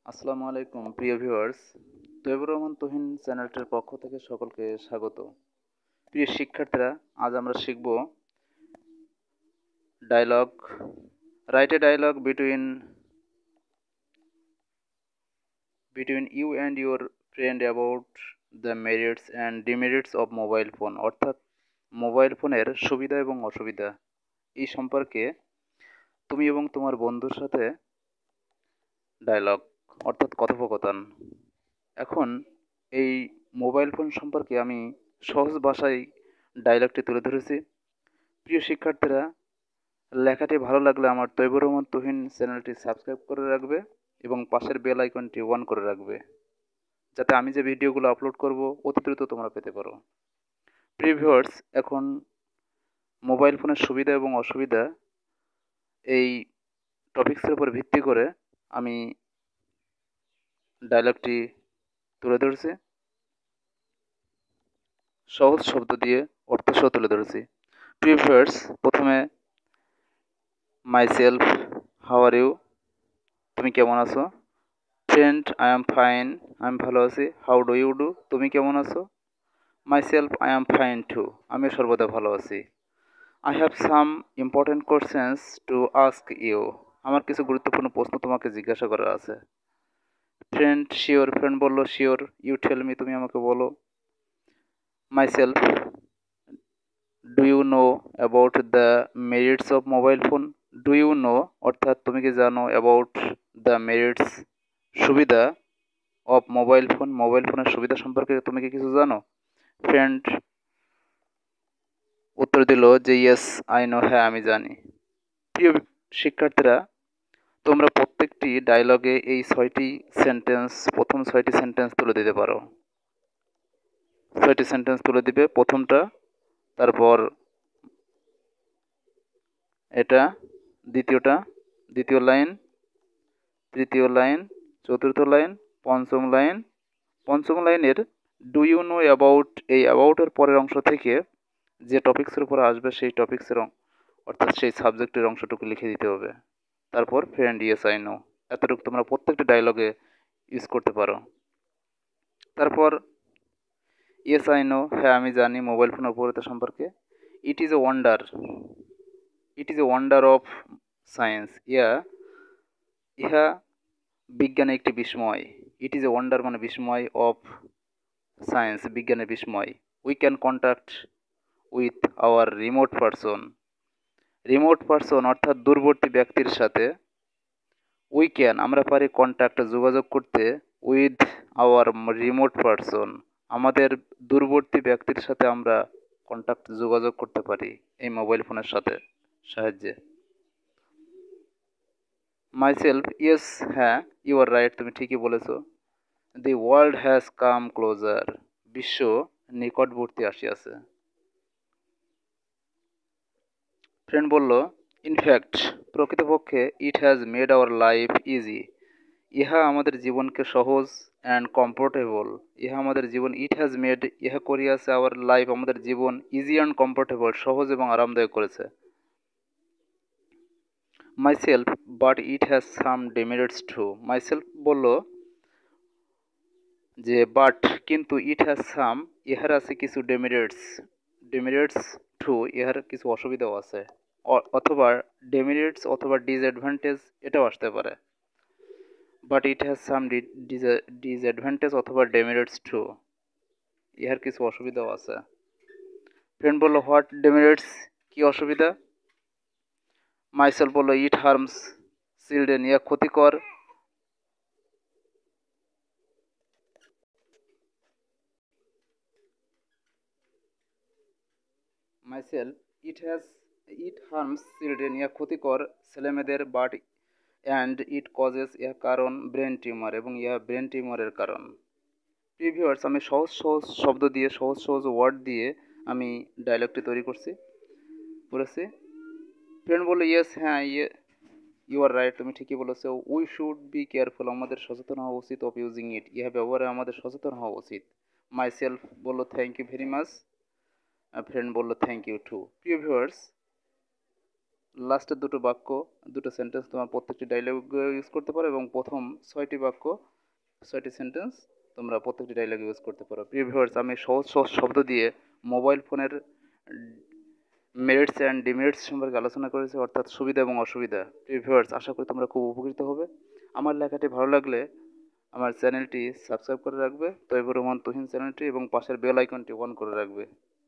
আসসালামু আলাইকুম প্রিয় ভিউয়ার্স। তৈবুর রহমান তুহিন চ্যানেলটির পক্ষ থেকে সকলকে স্বাগত। প্রিয় শিক্ষার্থীরা, আজ আমরা শিখব dialogue. Right a dialogue between you and your friend about the merits and demerits of mobile phone, অর্থাৎ মোবাইল ফোনের সুবিধা এবং অসুবিধা এই সম্পর্কে তুমি এবং তোমার বন্ধুর সাথে ডায়লগ অর্থাৎ কথোপকথন। এখন এই মোবাইল ফোন সম্পর্কে আমি সহজ ভাষায় ডায়লগটি তুলে ধরেছি। প্রিয় শিক্ষার্থীরা, লেখাটি ভালো লাগলে আমার তৈবুর রহমান তুহিন চ্যানেলটি সাবস্ক্রাইব করে রাখবে এবং পাশের বেল আইকনটি অন করে রাখবে, যাতে আমি যে ভিডিওগুলো আপলোড করব অতি দ্রুত তোমরা পেতে পারো। প্রিয় ভিউয়ার্স, এখন মোবাইল ফোনের সুবিধা এবং অসুবিধা এই টপিকসের উপর ভিত্তি করে আমি ডায়লগটি তুলে ধরেছি। সহজ শব্দ দিয়ে অর্থসহ তুলে ধরেছি। প্রিয় ভিউয়ার্স, প্রথমে মাইসেলফ, হাউ আর ইউ, তুমি কেমন আছো? ফ্রেন্ড, আই এম ফাইন, আমি ভালো আছি। হাউ ডু ইউ ডু, তুমি কেমন আছো? Myself, I am fine too, আমি সর্বদা ভালো আছি। I have some important questions to ask you, আমার কিছু গুরুত্বপূর্ণ প্রশ্ন তোমাকে জিজ্ঞাসা করার আছে। ফ্রেন্ড, শিওর, ফ্রেন্ড বলল শিওর। ইউ টেল মি, তুমি আমাকে বলো। Myself, do you know about the merits of mobile phone? Do you know অর্থাৎ তুমি কি জানো, অ্যাবাউট দ্য মেরিটস সুবিধা, অফ মোবাইল ফোন মোবাইল ফোনের সুবিধা সম্পর্কে তুমি কি কিছু জানো? ফ্রেন্ড উত্তর দিল যে ইয়েস আই নো, হ্যাঁ আমি জানি। প্রিয় শিক্ষার্থীরা, তোমরা প্রত্যেকটি ডায়লগে এই প্রথম ছয়টি সেন্টেন্স তুলে দিতে পারো। ছয়টি সেন্টেন্স তুলে দিবে, প্রথমটা, তারপর এটা, দ্বিতীয়টা, দ্বিতীয় লাইন, তৃতীয় লাইন, চতুর্থ লাইন, পঞ্চম লাইন। পঞ্চম লাইনের ডু ইউ নো অ্যাবাউট, এই অ্যাবাউটের পরের অংশ থেকে যে টপিক্সের উপর আসবে সেই টপিক্সের অর্থাৎ সেই সাবজেক্টের অংশটুকু লিখে দিতে হবে। তারপর ফ্রেন্ড, ইয়েস আই নো, এতটুকু তোমরা প্রত্যেকটি ডায়লগে ইউজ করতে পারো। তারপর ইয়েস আই নো, হ্যাঁ আমি জানি মোবাইল ফোনের উপকারিতা সম্পর্কে। It is a wonder, it is a wonder of science, ইহা বিজ্ঞানের একটি বিস্ময়। ইট ইজ এ ওয়ান্ডার মানে বিস্ময়, অফ সায়েন্স বিজ্ঞানের বিস্ময়। We can contact with our remote person অর্থাৎ দূরবর্তী ব্যক্তির সাথে। উই ক্যান আমরা পারি কন্ট্যাক্ট যোগাযোগ করতে, উইথ আওয়ার রিমোট পারসন আমাদের দূরবর্তী ব্যক্তির সাথে আমরা কন্ট্যাক্ট যোগাযোগ করতে পারি এই মোবাইল ফোনের সাহায্যে। মাইসেলফ, ইয়েস, হ্যাঁ, ইউ আর রাইট, তুমি ঠিকই বলেছো। The world has come closer, বিশ্ব নিকটবর্তী আসিয়াছে। ফ্রেন্ড বলল, ইনফ্যাক্ট, প্রকৃতপক্ষে, it has made our life easy, ইহা আমাদের জীবনকে সহজ, অ্যান্ড কমফোর্টেবল, ইহা আমাদের জীবন, ইট হ্যাজ মেড ইহা করিয়াছে, আওয়ার লাইফ আমাদের জীবন, ইজি অ্যান্ড কমফোর্টেবল সহজ এবং আরামদায়ক করেছে। Myself, but it has some demerits too, myself বলল যে বাট কিন্তু, ইট হ্যাজ সাম ইহার আছে কিছু ডেমেরিটস টু ইহার কিছু অসুবিধাও আছে, অথবা ডেমেরিটস অথবা ডিসঅ্যাডভান্টেজ এটাও আসতে পারে। But it has some disadvantage অথবা ডেমেরিটস টু ইহার কিছু অসুবিধাও আছে। ফ্রেন্ড বলল, হোয়াট ডেমেরিটস, কি অসুবিধা? মাইসেল বলল, ইট হার্মস চিলড্রেন, ইহা ক্ষতিকর। মাইসেলফ, ইট হার্মস চিলড্রেন, ইহা ক্ষতিকর ছেলেমেয়েদের। বাট অ্যান্ড ইট কজেস, ইহা কারণ, ব্রেন টিউমার, এবং ইহা ব্রেন টিউমারের কারণ। প্রিভিউয়ার্স, আমি সহজ সহজ শব্দ দিয়ে, সহজ সহজ ওয়ার্ড দিয়ে আমি ডায়লগটি তৈরি করেছি। ফ্রেন্ড বললো, ইয়েস, হ্যাঁ, ইউ আর রাইট, তুমি ঠিকই বলেছো। উই শুড বি কেয়ারফুল, আমাদের সচেতন হওয়া উচিত। অফ ইউজিং ইট, ইহা ব্যবহারে আমাদের সচেতন হওয়া উচিত। মাইসেলফ বললো, thank you very much. Friend বললো, থ্যাংক ইউ টু। প্রিয় ভিউয়ার্স, লাস্টের দুটো বাক্য, দুটো সেন্টেন্স তোমার প্রত্যেকটি ডায়লগ ইউজ করতে পারো, এবং প্রথম 6টি বাক্য, 6টি সেন্টেন্স তোমরা প্রত্যেকটি ডায়লগ ইউজ করতে পারো। প্রিয় ভিউয়ার্স, আমি সহজ সহজ শব্দ দিয়ে মোবাইল ফোনের মেরিটস অ্যান্ড ডিমেরিটস সম্পর্কে আলোচনা করেছি, অর্থাৎ সুবিধা এবং অসুবিধা। প্রিয় ভিউয়ার্স, আশা করি তোমরা খুব উপকৃত হবে। আমার লেখাটি ভালো লাগলে আমার চ্যানেলটি সাবস্ক্রাইব করে রাখবে, তৈবুর রহমান তুহিন চ্যানেলটি, এবং পাশের বেল আইকনটি অন করে রাখবে।